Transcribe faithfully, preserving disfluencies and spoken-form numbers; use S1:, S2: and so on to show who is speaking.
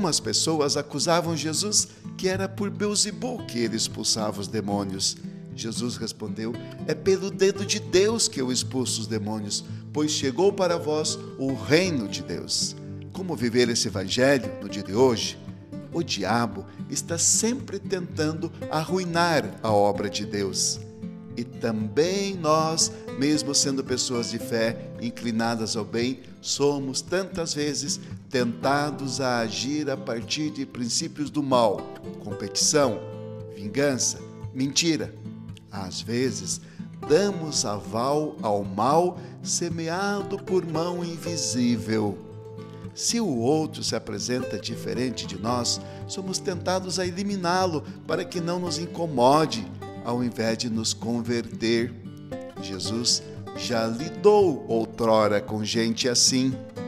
S1: Algumas pessoas acusavam Jesus que era por Beelzebul que ele expulsava os demônios. Jesus respondeu: é pelo dedo de Deus que eu expulso os demônios, pois chegou para vós o reino de Deus. Como viver esse evangelho no dia de hoje? O diabo está sempre tentando arruinar a obra de Deus. E também nós, mesmo sendo pessoas de fé, inclinadas ao bem, somos tantas vezes tentados a agir a partir de princípios do mal, competição, vingança, mentira. Às vezes, damos aval ao mal semeado por mão invisível. Se o outro se apresenta diferente de nós, somos tentados a eliminá-lo para que não nos incomode, ao invés de nos converter. Jesus já lidou outrora com gente assim.